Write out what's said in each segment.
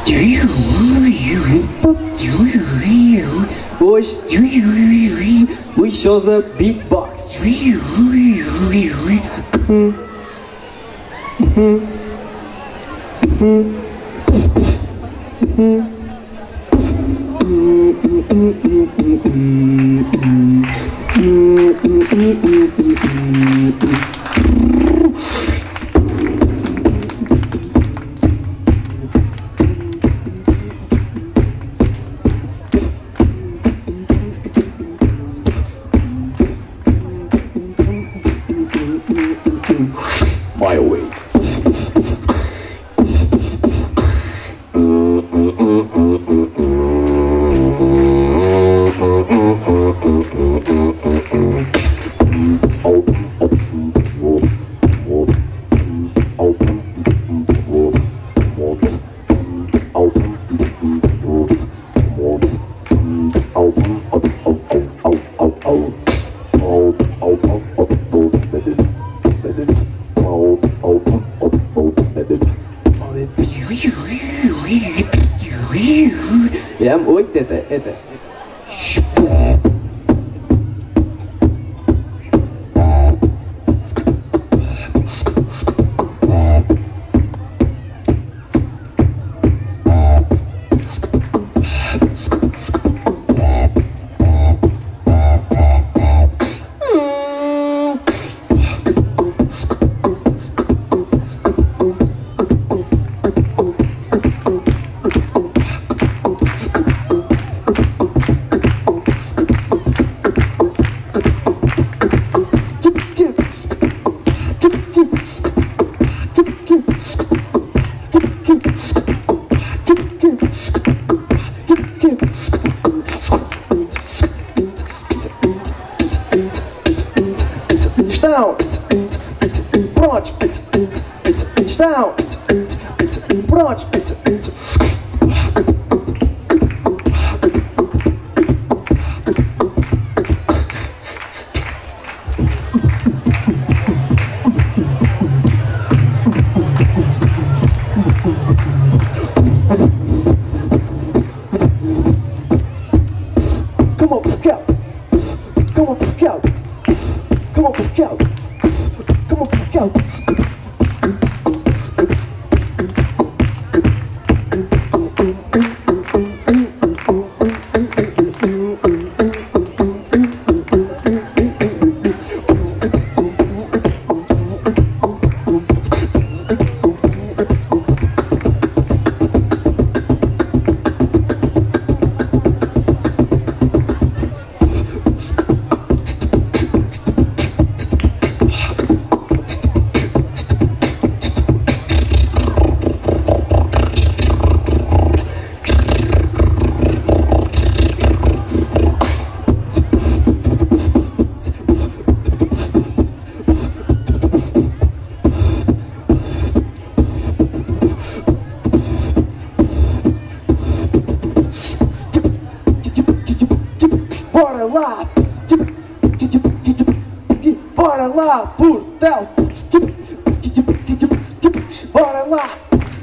Hoje we show the beatbox. My way. Ja, oi, tete. Bora lá, portão. Bora lá.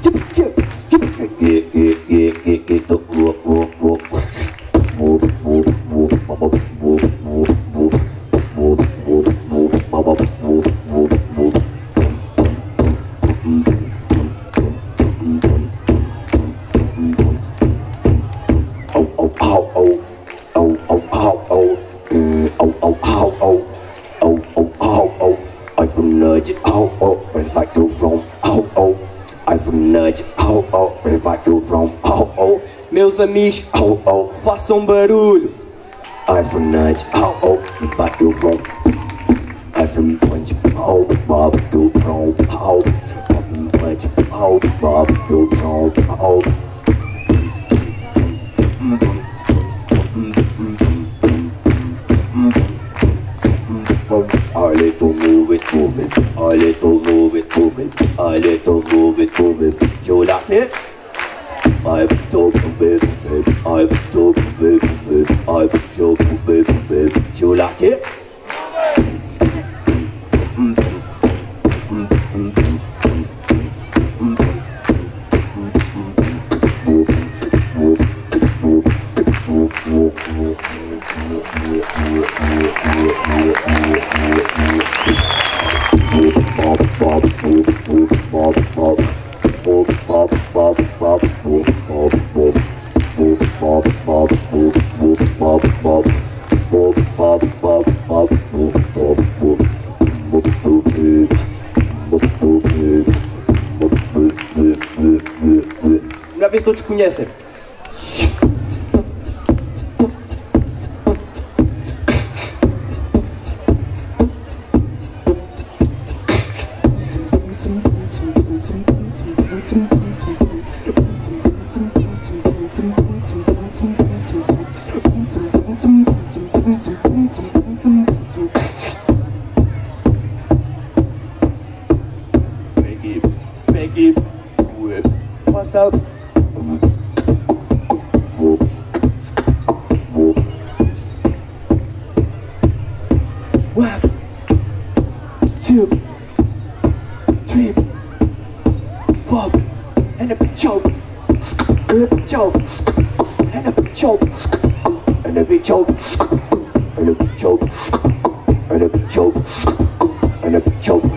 Meus amigos, façam barulho. I'm from Nudge, it's back to from. I'm from Punch, Bob, go from, Punch, Bob, go from, I little move it, I little move it, I little move it, you like it? I've told you, baby, I've told you, baby, I've told you, baby, you like it? Já vê se todos conhecem. Make it whip. What's up? Whoop. Whoop. 1, 2, 3, 4, and a big choke, and a big choke, and a big choke, and a big choke, and a big choke, and a big choke, and a big choke.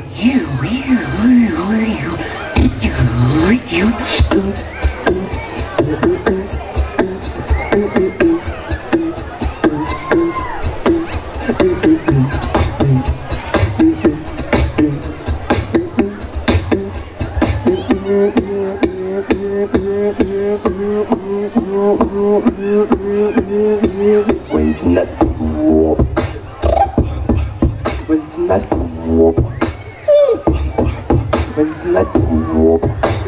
When's not warp? When's not warp? When's not warp?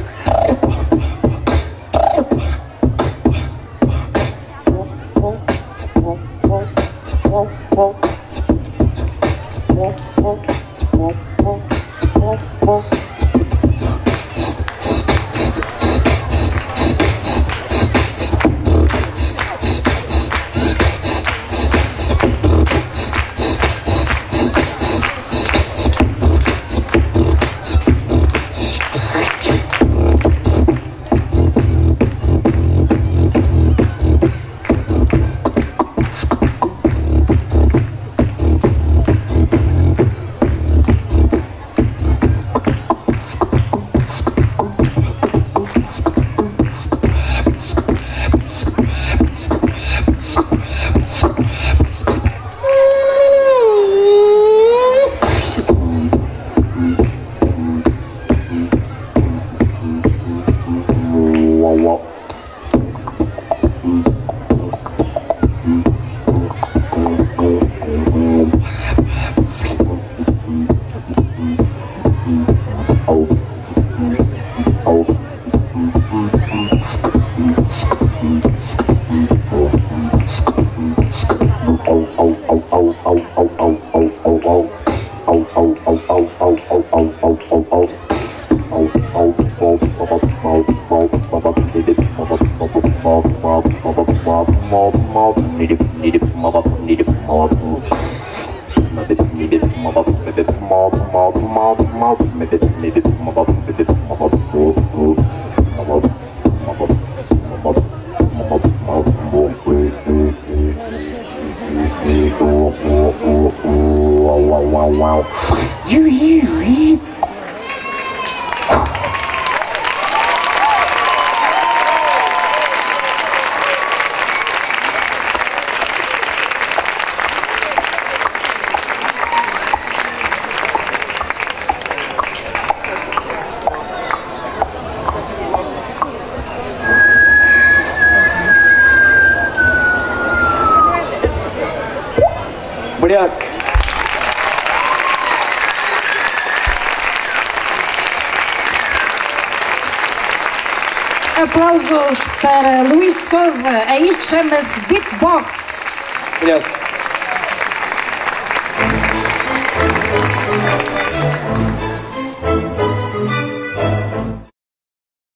Obrigado. Aplausos para Luís de Souza. A isto chama-se beatbox. Obrigado.